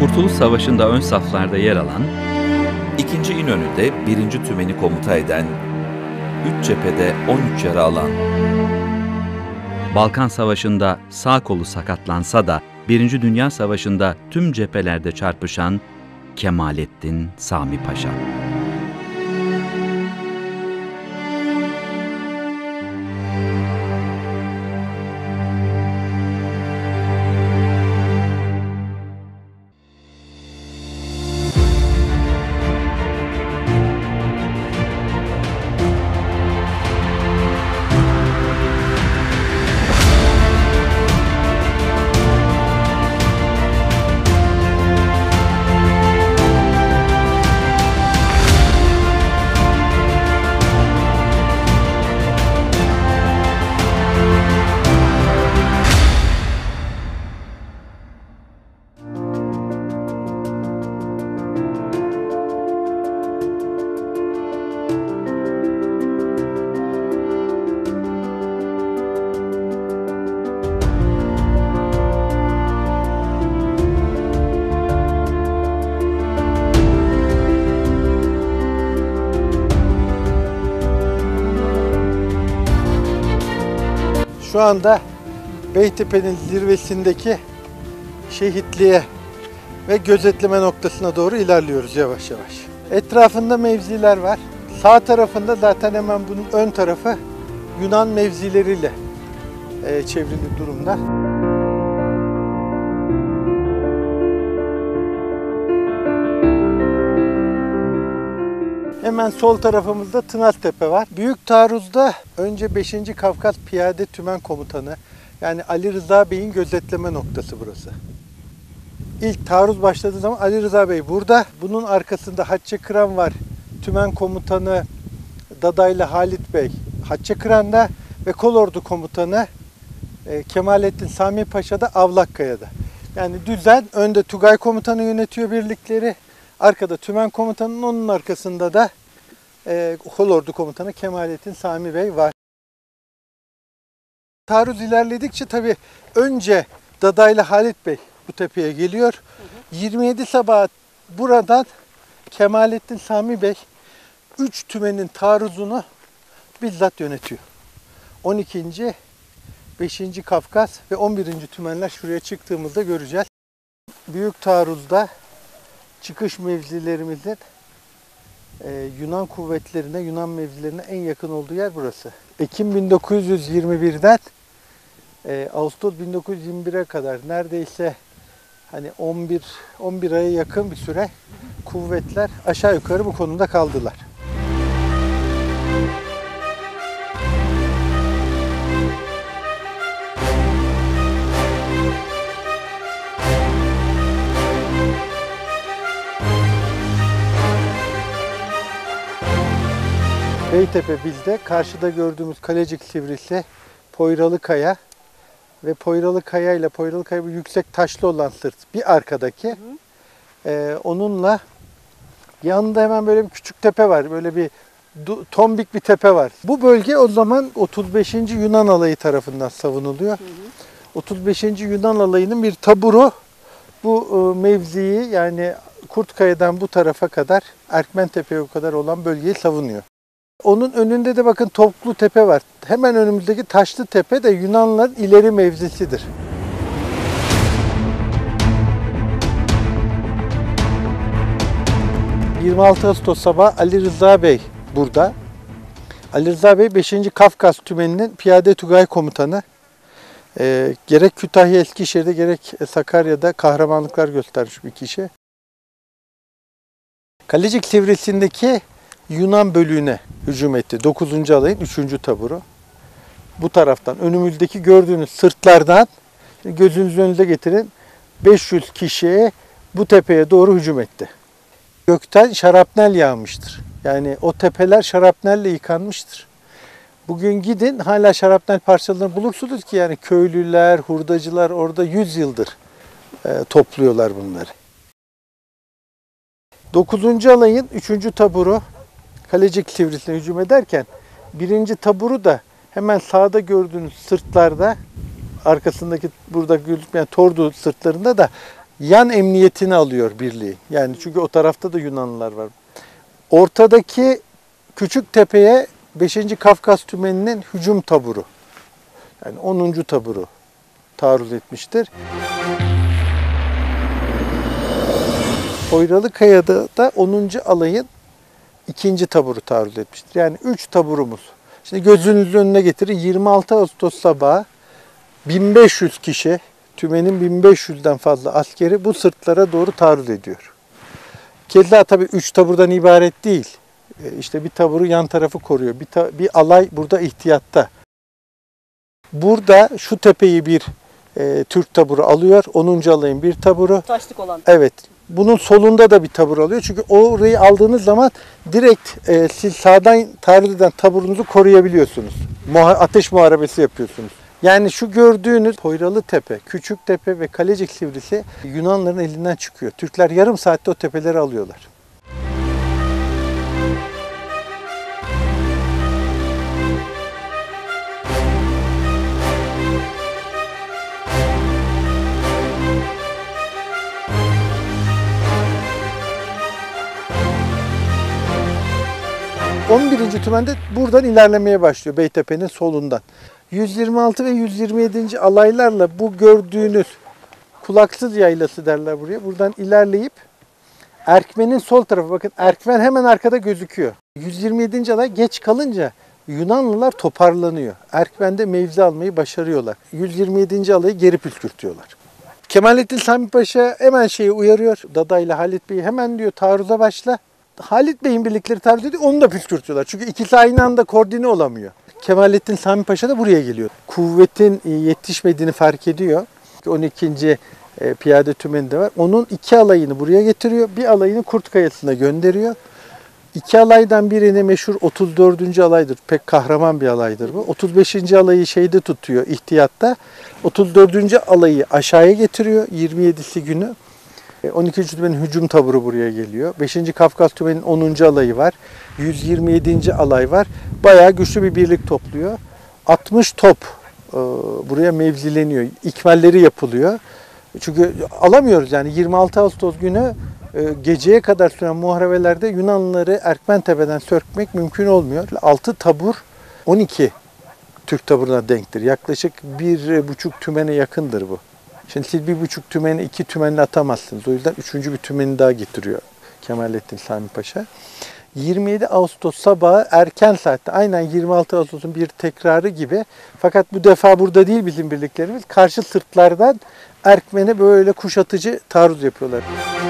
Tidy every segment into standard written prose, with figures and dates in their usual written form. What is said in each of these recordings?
Kurtuluş Savaşı'nda ön saflarda yer alan, 2. İnönü'de 1. Tümeni komuta eden, 3 cephede 13 yara alan, Balkan Savaşı'nda sağ kolu sakatlansa da 1. Dünya Savaşı'nda tüm cephelerde çarpışan Kemalettin Sami Paşa. Şu anda Beytepe'nin zirvesindeki şehitliğe ve gözetleme noktasına doğru ilerliyoruz yavaş yavaş. Etrafında mevziler var. Sağ tarafında zaten hemen bunun ön tarafı Yunan mevzileriyle çevrili durumda. Hemen sol tarafımızda Tınaztepe var. Büyük taarruzda önce 5. Kafkas Piyade Tümen Komutanı, yani Ali Rıza Bey'in gözetleme noktası burası. İlk taarruz başladığı zaman Ali Rıza Bey burada. Bunun arkasında Haççıkıran var. Tümen Komutanı Dadaylı Halit Bey Haççıkıran'da ve Kolordu Komutanı Kemalettin Sami Paşa da Avlakkaya'da. Yani düzen, önde Tugay Komutanı yönetiyor birlikleri. Arkada Tümen Komutanı'nın, onun arkasında da Kolordu Komutanı Kemalettin Sami Bey var. Taarruz ilerledikçe tabii önce Dadaylı Halit Bey bu tepeye geliyor. 27 sabah buradan Kemalettin Sami Bey 3 tümenin taarruzunu bizzat yönetiyor. 12. 5. Kafkas ve 11. tümenler şuraya çıktığımızda göreceğiz. Büyük taarruzda çıkış mevzilerimizin Yunan kuvvetlerine, Yunan mevzilerine en yakın olduğu yer burası. Ekim 1921'den Ağustos 1921'e kadar neredeyse hani 11 aya yakın bir süre kuvvetler aşağı yukarı bu konumda kaldılar. Beytepe bizde, karşıda gördüğümüz Kalecik Sivrisi, Poyralı Kaya ve Poyralı Kaya ile Poyralı Kaya bu yüksek taşlı olan sırt bir arkadaki. Onunla yanında hemen böyle bir küçük tepe var, böyle bir tombik bir tepe var. Bu bölge o zaman 35. Yunan Alayı tarafından savunuluyor. 35. Yunan Alayı'nın bir taburu bu mevziyi, yani Kurtkaya'dan bu tarafa kadar, Erkmentepe'ye kadar olan bölgeyi savunuyor. Onun önünde de bakın Toplu Tepe var. Hemen önümüzdeki Taşlı Tepe de Yunanlıların ileri mevzisidir. ...26 Ağustos sabahı Ali Rıza Bey burada. Ali Rıza Bey 5. Kafkas Tümeni'nin Piyade Tugay Komutanı. Gerek Kütahya Eskişehir'de gerek Sakarya'da kahramanlıklar göstermiş bir kişi. Kalecik Sivrisi'ndeki Yunan bölüğüne hücum etti. 9. Alayın 3. taburu. Bu taraftan önümüzdeki gördüğünüz sırtlardan gözünüzün önünüze getirin. 500 kişiye bu tepeye doğru hücum etti. Gökten şarapnel yağmıştır. Yani o tepeler şarapnelle yıkanmıştır. Bugün gidin hala şarapnel parçalarını bulursunuz ki yani köylüler, hurdacılar orada 100 yıldır topluyorlar bunları. 9. Alayın 3. taburu Kalecik Sivrisi'ne hücum ederken 1. taburu da hemen sağda gördüğünüz sırtlarda, arkasındaki burada gözükmeyen Tordu sırtlarında da yan emniyetini alıyor birliği. Yani çünkü o tarafta da Yunanlılar var. Ortadaki küçük tepeye 5. Kafkas Tümeni'nin hücum taburu, yani 10. taburu taarruz etmiştir. Poyralıkaya'da da 10. alayın 2. taburu taarruz etmiştir. Yani 3 taburumuz. Şimdi gözünüzün önüne getirin. 26 Ağustos sabahı 1500 kişi, tümenin 1500'den fazla askeri bu sırtlara doğru taarruz ediyor. Keza tabii 3 taburdan ibaret değil. İşte bir taburu yan tarafı koruyor. Bir alay burada ihtiyatta. Burada şu tepeyi bir Türk taburu alıyor. 10. alayın bir taburu. Taşlık olan. Evet. Bunun solunda da bir tabur alıyor. Çünkü orayı aldığınız zaman direkt siz sağdan taarruz eden taburunuzu koruyabiliyorsunuz. Ateş muharebesi yapıyorsunuz. Yani şu gördüğünüz Poyralı Tepe, Küçük Tepe ve Kalecik Sivrisi Yunanların elinden çıkıyor. Türkler yarım saatte o tepeleri alıyorlar. ...11. tümende buradan ilerlemeye başlıyor Beytepe'nin solundan. 126 ve 127. alaylarla bu gördüğünüz kulaksız yaylası derler buraya. Buradan ilerleyip Erkmen'in sol tarafı, bakın Erkmen hemen arkada gözüküyor. 127. alay geç kalınca Yunanlılar toparlanıyor. Erkmen'de mevzi almayı başarıyorlar. 127. alayı geri püskürtüyorlar. Kemalettin Sami Paşa hemen şeyi uyarıyor. Dada ile Halit Bey'i hemen diyor taarruza başla. Halit Bey'in birlikleri taarruz ediyor, onu da püskürtüyorlar. Çünkü ikisi aynı anda koordine olamıyor. Kemalettin Sami Paşa da buraya geliyor. Kuvvetin yetişmediğini fark ediyor. 12. Piyade Tümeni de var. Onun 2 alayını buraya getiriyor. Bir alayını Kurtkayası'na gönderiyor. 2 alaydan birini meşhur 34. alaydır. Pek kahraman bir alaydır bu. 35. alayı şeyde tutuyor, ihtiyatta. 34. alayı aşağıya getiriyor 27'si günü. 12. Tümen'in hücum taburu buraya geliyor. 5. Kafkas Tümeni'nin 10. alayı var. 127. alay var. Bayağı güçlü bir birlik topluyor. 60 top buraya mevzileniyor. İkmalleri yapılıyor. Çünkü alamıyoruz yani 26 Ağustos günü geceye kadar süren muharebelerde Yunanlıları Erkmentepe'den sökmek mümkün olmuyor. 6 tabur 12 Türk taburuna denktir. Yaklaşık 1,5 tümene yakındır bu. Şimdi siz 1,5 tümeni 2 tümenle atamazsınız. O yüzden 3. bir tümeni daha getiriyor Kemalettin Sami Paşa. 27 Ağustos sabahı erken saatte, aynen 26 Ağustos'un bir tekrarı gibi, fakat bu defa burada değil bizim birliklerimiz, karşı sırtlardan Erkmen'e böyle kuşatıcı taarruz yapıyorlar.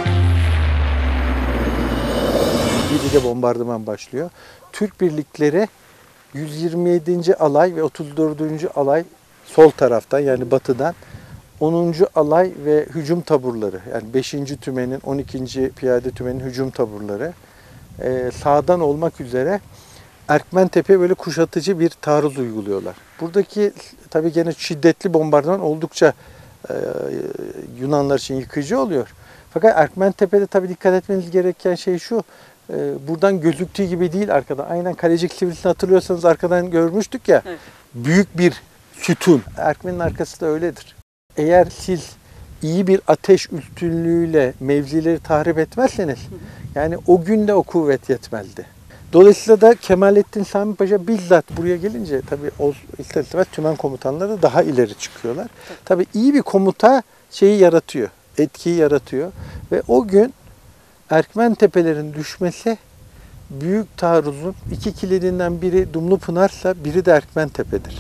Bir de bombardıman başlıyor. Türk birlikleri 127. alay ve 34. alay sol taraftan, yani batıdan, 10. alay ve hücum taburları, yani 5. tümenin, 12. piyade tümenin hücum taburları sağdan olmak üzere Erkmentepe'ye böyle kuşatıcı bir taarruz uyguluyorlar. Buradaki tabii gene şiddetli bombardıman oldukça Yunanlar için yıkıcı oluyor. Fakat Erkmentepe'de tabii dikkat etmeniz gereken şey şu, buradan gözüktüğü gibi değil arkada. Aynen Kalecik Sivrisi'ni hatırlıyorsanız arkadan görmüştük ya, evet. Büyük bir sütun. Erkmen'in arkası da öyledir. Eğer siz iyi bir ateş üstünlüğüyle mevzileri tahrip etmezseniz, yani o gün de o kuvvet yetmezdi. Dolayısıyla da Kemalettin Sami Paşa bizzat buraya gelince tabii o ister istemez tümen komutanları da daha ileri çıkıyorlar. Tabii iyi bir komuta şeyi yaratıyor, etkiyi yaratıyor ve o gün Erkmentepelerin düşmesi büyük taarruzun 2 kilidinden biri Dumlupınar'sa biri de Erkmentepe'dir.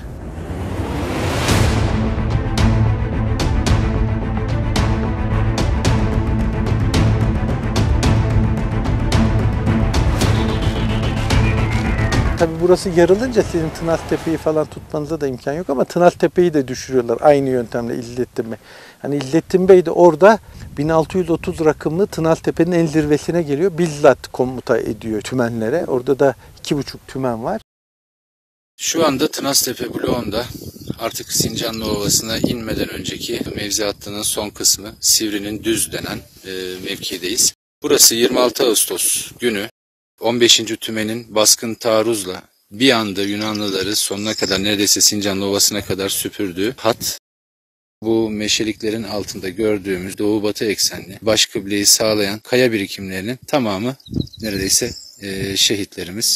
Tabii burası yarılınca sizin Tınaztepe'yi falan tutmanıza da imkan yok ama Tınaztepe'yi de düşürüyorlar aynı yöntemle İzzettin Bey. Hani İzzettin Bey de orada 1630 rakımlı Tınaztepe'nin en zirvesine geliyor. Bizzat komuta ediyor tümenlere. Orada da 2,5 tümen var. Şu anda Tınaztepe bloğunda artık Sincanlı Ovası'na inmeden önceki mevzi hattının son kısmı Sivri'nin düz denen mevkideyiz. Burası 26 Ağustos günü 15. tümenin baskın taarruzla bir anda Yunanlıları sonuna kadar, neredeyse Sincanlı Ovası'na kadar süpürdüğü hat. Bu meşeliklerin altında gördüğümüz doğu-batı eksenli baş kıbleyi sağlayan kaya birikimlerinin tamamı neredeyse şehitlerimiz.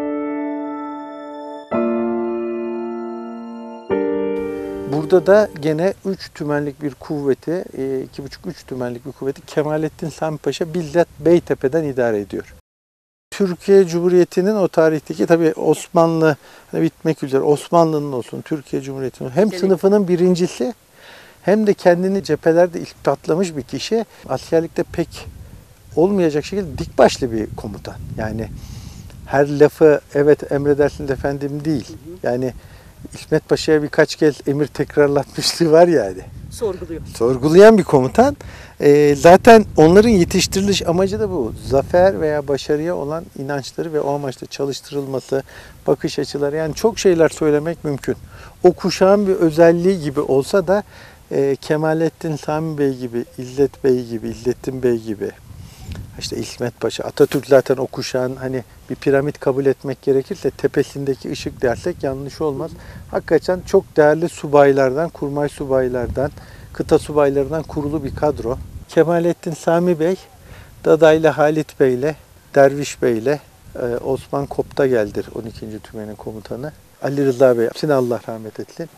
Burada da gene 3 tümenlik bir kuvveti, 2,5-3 tümenlik bir kuvveti Kemalettin Sami Paşa bizzat Beytepe'den idare ediyor. Türkiye Cumhuriyeti'nin o tarihteki tabii Osmanlı bitmek üzere, Osmanlı'nın olsun, Türkiye Cumhuriyeti'nin hem sınıfının birincisi hem de kendini cephelerde ilk tatlamış bir kişi. Askerlikte pek olmayacak şekilde dik başlı bir komutan. Yani her lafı evet emredersiniz efendim değil. Yani İsmet Paşa'ya birkaç kez emir tekrarlatmışlığı var yani. Sorguluyor. Sorgulayan bir komutan. Zaten onların yetiştiriliş amacı da bu. Zafer veya başarıya olan inançları ve o amaçla çalıştırılması, bakış açıları, yani çok şeyler söylemek mümkün. O kuşağın bir özelliği gibi olsa da Kemalettin Sami Bey gibi, İzzet Bey gibi, İzzettin Bey gibi, İşte İsmet Paşa, Atatürk zaten o kuşağın hani bir piramit kabul etmek gerekirse tepesindeki ışık dersek yanlış olmaz. Hakikaten çok değerli subaylardan, kurmay subaylardan, kıta subaylarından kurulu bir kadro. Kemalettin Sami Bey, Dadaylı Halit Bey'le, Derviş Bey'le Osman Koptagel'dir 12. Tümen'in komutanı. Ali Rıza Bey, hepsine Allah rahmet etsin.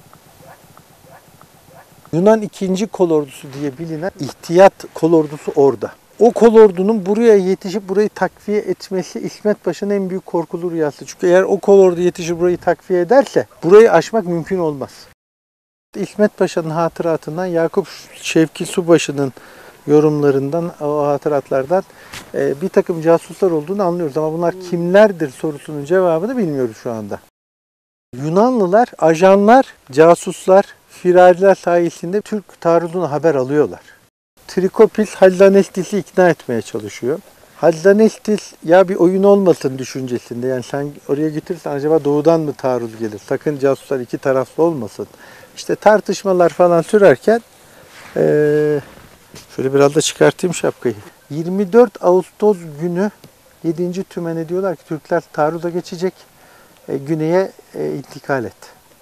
Yunan 2. kolordusu diye bilinen ihtiyat kolordusu orada. O kolordunun buraya yetişip burayı takviye etmesi İsmet Paşa'nın en büyük korkulu rüyası. Çünkü eğer o kolordu yetişip burayı takviye ederse burayı aşmak mümkün olmaz. İsmet Paşa'nın hatıratından, Yakup Şevki Subaşı'nın yorumlarından, o hatıratlardan bir takım casuslar olduğunu anlıyoruz. Ama bunlar kimlerdir sorusunun cevabını bilmiyoruz şu anda. Yunanlılar, ajanlar, casuslar, firariler sayesinde Türk taarruzuna haber alıyorlar. Trikopis Haldanestis'i ikna etmeye çalışıyor. Haldanestis ya bir oyun olmasın düşüncesinde. Yani sen oraya getirirsen acaba doğudan mı taarruz gelir? Sakın casuslar iki taraflı olmasın. İşte tartışmalar falan sürerken şöyle biraz da çıkartayım şapkayı. 24 Ağustos günü 7. Tümen'e diyorlar ki Türkler taarruza geçecek. Güneye intikal et.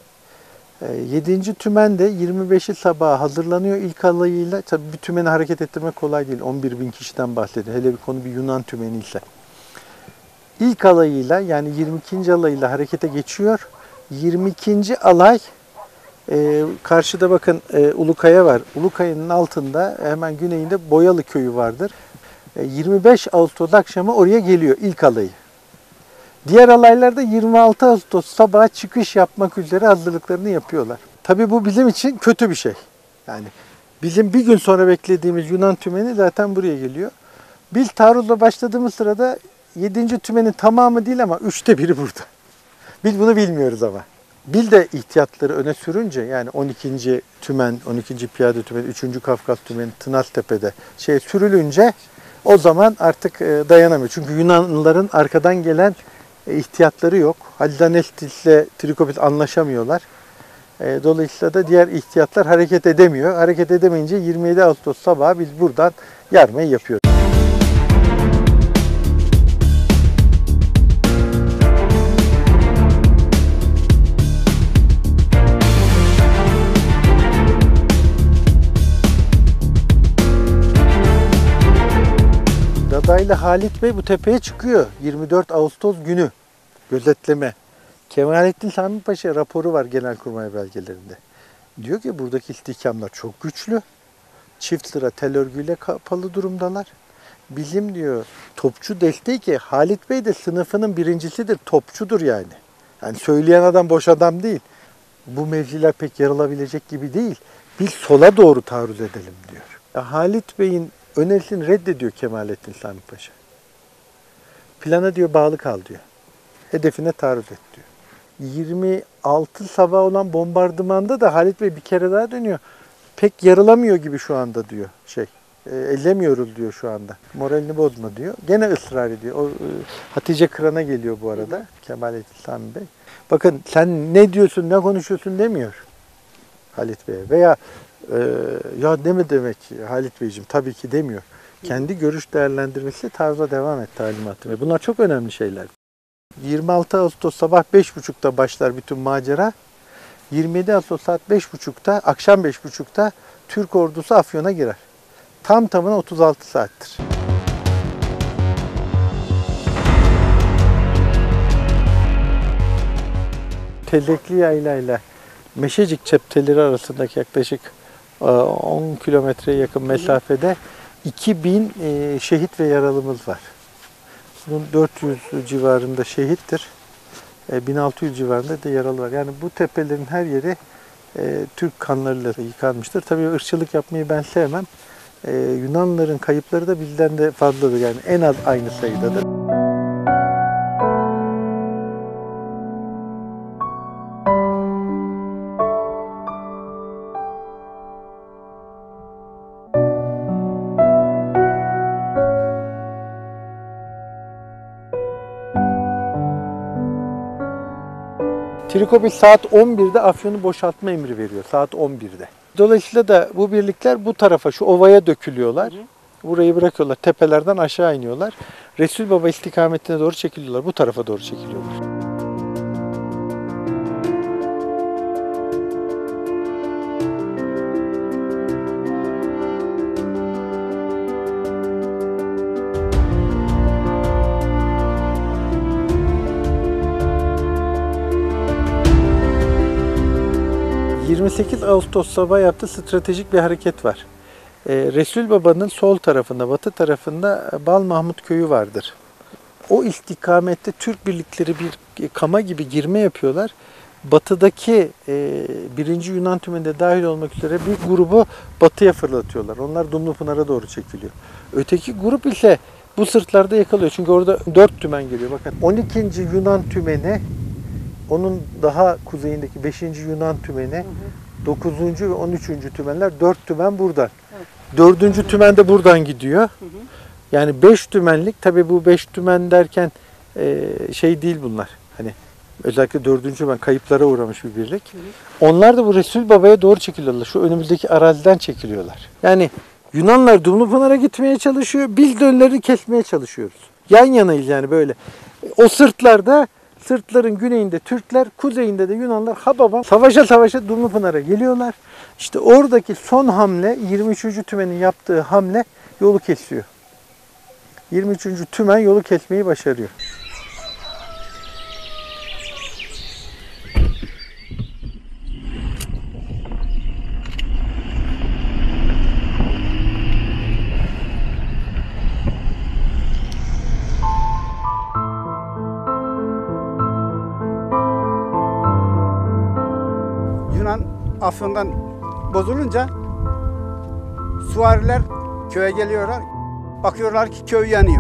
7. tümen de 25'i sabah hazırlanıyor ilk alayıyla. Tabii bir tümeni hareket ettirmek kolay değil. 11.000 kişiden bahsediyor. Hele bir konu bir Yunan tümeni ise. İlk alayıyla yani 22. alayıyla harekete geçiyor. 22. alay karşıda bakın Ulukaya var. Ulukaya'nın altında hemen güneyinde Boyalı köyü vardır. 25 Ağustos akşamı oraya geliyor ilk alayı. Diğer alaylarda 26 Ağustos sabah çıkış yapmak üzere hazırlıklarını yapıyorlar. Tabii bu bizim için kötü bir şey. Yani bizim bir gün sonra beklediğimiz Yunan tümeni zaten buraya geliyor. Biz taarruzla başladığımız sırada 7. tümenin tamamı değil ama 1/3 burada. Biz bunu bilmiyoruz ama. Biz de ihtiyatları öne sürünce yani 12. tümen, 12. piyade tümeni, 3. Kafkas tümeni Tınaztepe'de sürülünce o zaman artık dayanamıyor. Çünkü Yunanlıların arkadan gelen ihtiyatları yok. Haldanestis'le Trikopis anlaşamıyorlar. Dolayısıyla da diğer ihtiyatlar hareket edemiyor. Hareket edemeyince 27 Ağustos sabahı biz buradan yarmayı yapıyoruz. Dadaylı Halit Bey bu tepeye çıkıyor 24 Ağustos günü gözetleme. Kemalettin Sami Paşa raporu var Genelkurmay belgelerinde. Diyor ki buradaki istihkamlar çok güçlü. Çift sıra tel örgüyle kapalı durumdalar. Bizim diyor topçu desteği ki Halit Bey de sınıfının birincisidir, topçudur yani. Yani söyleyen adam boş adam değil. Bu mevziler pek yarılabilecek gibi değil. Biz sola doğru taarruz edelim diyor. Halit Bey'in önerisini reddediyor Kemalettin Sami Paşa. Plana diyor bağlı kal diyor. Hedefine taarruz et diyor. 26 sabah olan bombardımanda da Halit Bey bir kere daha dönüyor. Pek yarılamıyor gibi şu anda diyor. Ellemiyoruz diyor şu anda. Moralini bozma diyor. Gene ısrar ediyor. O Hatice Kıran'a geliyor bu arada Kemalettin Sami Bey. Bakın sen ne diyorsun, ne konuşuyorsun demiyor Halit Bey'e. Veya ya ne mi demek Halit Beyciğim tabii ki demiyor. Kendi görüş değerlendirmesi taarruza devam et talimatı. Bunlar çok önemli şeyler. 26 Ağustos sabah 5.30'da başlar bütün macera. 27 Ağustos saat 5.30'da, akşam 5.30'da Türk ordusu Afyon'a girer. Tam tamına 36 saattir. Tellekli Yayla ile Meşecik cepteleri arasındaki yaklaşık 10 kilometreye yakın mesafede 2000 şehit ve yaralımız var. Bunun 400 civarında şehittir. 1600 civarında da yaralı var. Yani bu tepelerin her yeri Türk kanlarıyla yıkanmıştır. Tabii ırkçılık yapmayı ben sevmem. Yunanlıların kayıpları da bizden de fazladır. Yani en az aynı sayıdadır. Trikopis saat 11'de Afyon'u boşaltma emri veriyor. Saat 11'de. Dolayısıyla da bu birlikler bu tarafa, şu ovaya dökülüyorlar. Burayı bırakıyorlar. Tepelerden aşağı iniyorlar. Resul Baba istikametine doğru çekiliyorlar. Bu tarafa doğru çekiliyorlar. ...28 Ağustos sabahı yaptığı stratejik bir hareket var. Resul Baba'nın sol tarafında, batı tarafında Bal Mahmut Köyü vardır. O istikamette Türk birlikleri bir kama gibi girme yapıyorlar. Batıdaki 1. Yunan tümeninde dahil olmak üzere bir grubu batıya fırlatıyorlar. Onlar Dumlupınar'a doğru çekiliyor. Öteki grup ise bu sırtlarda yakalıyor. Çünkü orada 4 tümen geliyor. Bakın 12. Yunan tümeni, onun daha kuzeyindeki 5. Yunan tümeni, 9. ve 13. tümenler, 4 tümen buradan. Evet. 4. tümen de buradan gidiyor. Yani 5 tümenlik, tabii bu 5 tümen derken şey değil bunlar. Hani özellikle 4. tümen kayıplara uğramış bir birlik. Onlar da bu Resul Baba'ya doğru çekiliyorlar. Şu önümüzdeki araziden çekiliyorlar. Yani Yunanlar Dumlupınar'a gitmeye çalışıyor. Biz de önlerini kesmeye çalışıyoruz. Yan yanayız yani böyle. O sırtlarda, sırtların güneyinde Türkler, kuzeyinde de Yunanlar hababam savaşa savaşa Dumlupınar'a geliyorlar. İşte oradaki son hamle, 23. tümenin yaptığı hamle yolu kesiyor. 23. tümen yolu kesmeyi başarıyor. Yunan Afyon'dan bozulunca süvariler köye geliyorlar. Bakıyorlar ki köy yanıyor.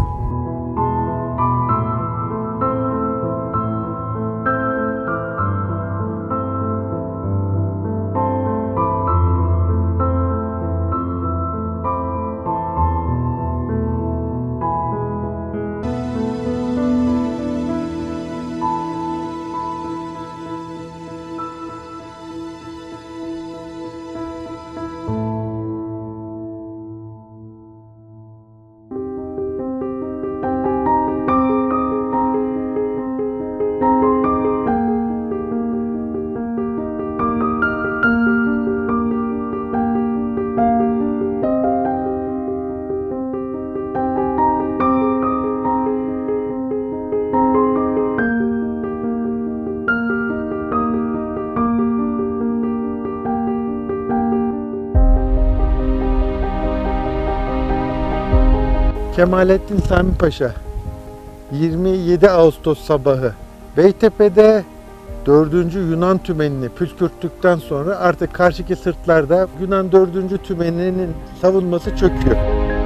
Kemalettin Sami Paşa 27 Ağustos sabahı Beytepe'de 4. Yunan tümenini püskürttükten sonra artık karşıki sırtlarda Yunan 4. tümeninin savunması çöküyor.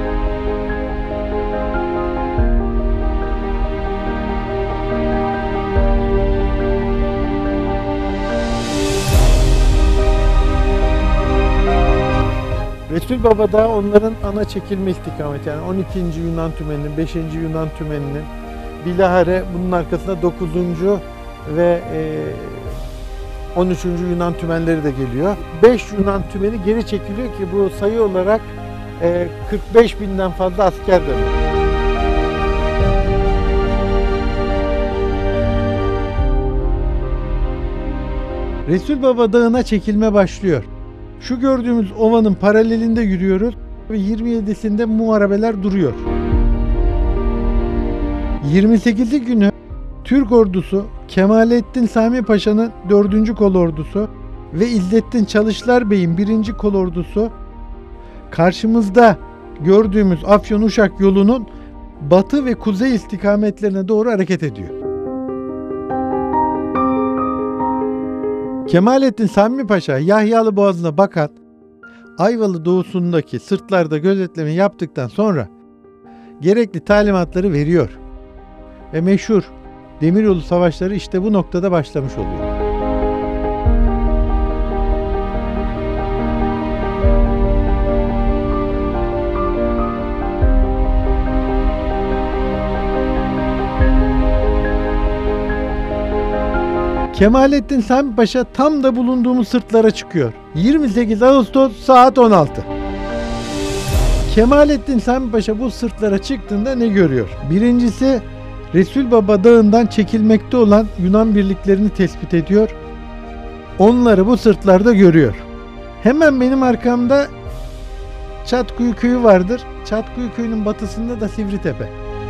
Resul Baba da onların ana çekilme istikameti, yani 12. Yunan tümeninin, 5. Yunan tümeninin, bilahare bunun arkasında 9. ve 13. Yunan tümenleri de geliyor. 5 Yunan tümeni geri çekiliyor ki bu sayı olarak 45.000'den fazla asker demek. Resul Baba Dağı'na çekilme başlıyor. Şu gördüğümüz ovanın paralelinde yürüyoruz ve 27'sinde muharebeler duruyor. 28'i günü Türk ordusu Kemalettin Sami Paşa'nın 4. kolordusu ve İzzettin Çalışlar Bey'in 1. kolordusu karşımızda gördüğümüz Afyon-Uşak yolunun batı ve kuzey istikametlerine doğru hareket ediyor. Kemalettin Sami Paşa Yahyalı Boğazı'na bakan Ayvalı doğusundaki sırtlarda gözetleme yaptıktan sonra gerekli talimatları veriyor. Ve meşhur Demiryolu Savaşları işte bu noktada başlamış oluyor. Kemalettin Sami Paşa tam da bulunduğumuz sırtlara çıkıyor. 28 Ağustos saat 16. Kemalettin Sami Paşa bu sırtlara çıktığında ne görüyor? Birincisi Resul Baba Dağı'ndan çekilmekte olan Yunan birliklerini tespit ediyor. Onları bu sırtlarda görüyor. Hemen benim arkamda Çatkuyu Köyü vardır. Çatkuyu Köyü'nün batısında da Sivritepe.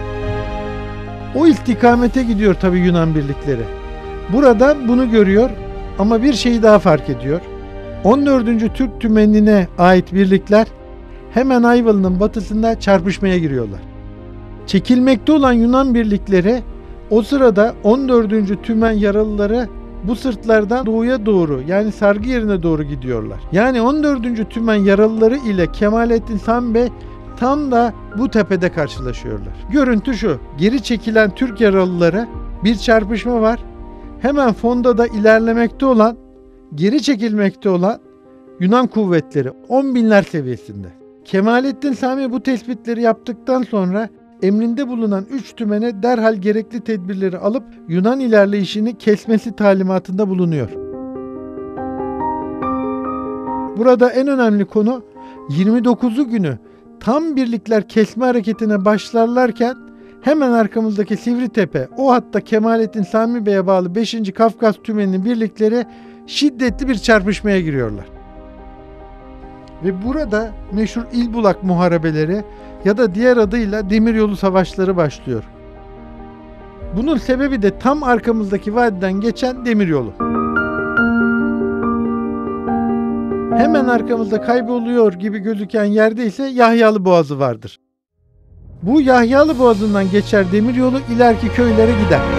O istikamete gidiyor tabii Yunan birlikleri. Buradan bunu görüyor ama bir şeyi daha fark ediyor. 14. Türk Tümeni'ne ait birlikler hemen Ayvalı'nın batısında çarpışmaya giriyorlar. Çekilmekte olan Yunan birlikleri o sırada 14. Tümen yaralıları bu sırtlardan doğuya doğru yani sargı yerine doğru gidiyorlar. Yani 14. Tümen yaralıları ile Kemalettin Sami Bey tam da bu tepede karşılaşıyorlar. Görüntü şu: geri çekilen Türk yaralıları, bir çarpışma var. Hemen fonda da ilerlemekte olan, geri çekilmekte olan Yunan kuvvetleri 10 binler seviyesinde. Kemalettin Sami bu tespitleri yaptıktan sonra emrinde bulunan 3 tümene derhal gerekli tedbirleri alıp Yunan ilerleyişini kesmesi talimatında bulunuyor. Burada en önemli konu 29'u günü tam birlikler kesme hareketine başlarlarken hemen arkamızdaki Sivritepe, o hatta Kemalettin Sami Bey'e bağlı 5. Kafkas Tümeni'nin birlikleri şiddetli bir çarpışmaya giriyorlar. Ve burada meşhur İlbulak muharebeleri ya da diğer adıyla Demiryolu Savaşları başlıyor. Bunun sebebi de tam arkamızdaki vadiden geçen demiryolu. Hemen arkamızda kayboluyor gibi gözüken yerde ise Yahyalı Boğazı vardır. Bu Yahyalı Boğazı'ndan geçer demiryolu ileriki köylere gider.